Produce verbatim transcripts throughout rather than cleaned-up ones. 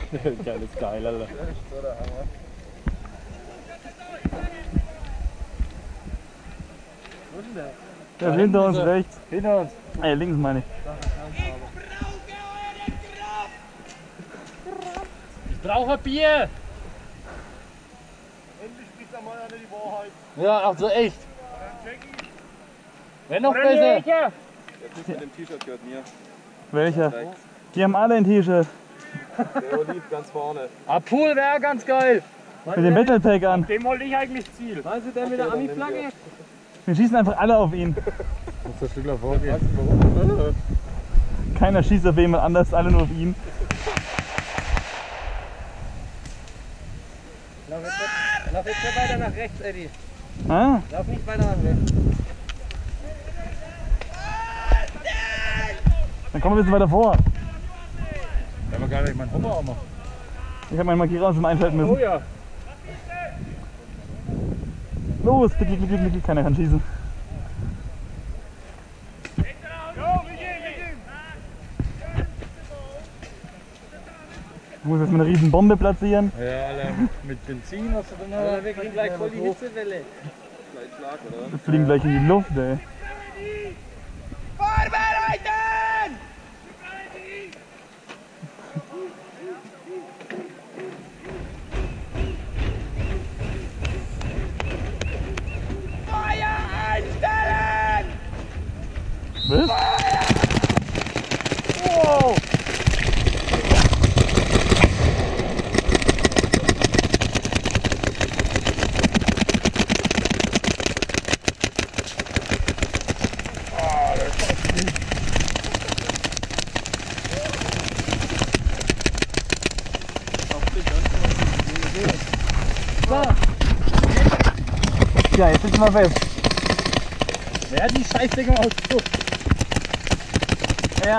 Geiles geil, Alter. Wo ist denn der? Der ist hinter uns rechts. Hinter uns. Ah, ja, links meine ich. Ich brauche ein Bier! Endlich spricht der Mann die Wahrheit. Ja, ach so echt. Wenn noch Oder besser. welcher? Der Typ mit dem T-Shirt gehört mir. Welcher? Die haben alle ein T-Shirt. Der Oliv ganz vorne. Ah, Pool wäre ganz geil. Mit dem Battle Pack an. Dem wollte ich eigentlich Ziel. Meinst du der mit der Ami-Flagge? Wir schießen einfach alle auf ihn. Muss der Stückler vorgehen. Keiner schießt auf jemand anders, alle nur auf ihn. Lauf jetzt, nicht, lauf jetzt nicht weiter nach rechts, Eddie. Ah? Lauf nicht weiter nach rechts. Dann kommen wir ein bisschen weiter vor. Da haben wir gar nicht meinen Hopper auch noch. Ich habe meinen Markierer aus dem einschalten Oh müssen. ja. Los, klick, klick, klick, klick, keiner kann schießen. Ich muss jetzt mal eine riesen Bombe platzieren. Ja, Alter, mit Benzin hast du dann noch. Wir kriegen gleich voll die Hitzewelle. Gleich Schlag, oder? Wir fliegen gleich in die Luft, ey. Vorbereiten! Feuer einstellen! Was? Wow! Ja, jetzt sind wir fest. Wer hat die Scheißdinger aus? Ja.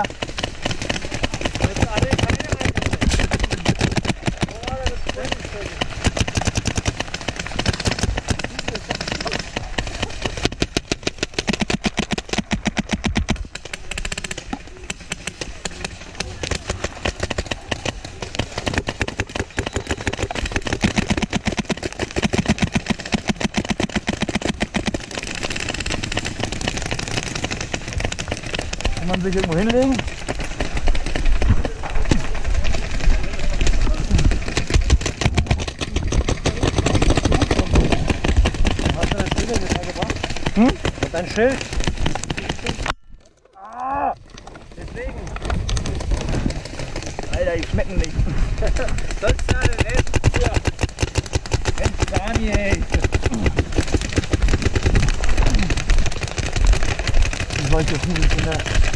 Kann man sich irgendwo hinlegen? Hast du dein Schild mitgebracht? Hm? Und dein Schild? Ah! Deswegen. Alter, die schmecken nicht. Sonst ja den Rest hier. Mensch, Daniel. Solche Kugelkinder.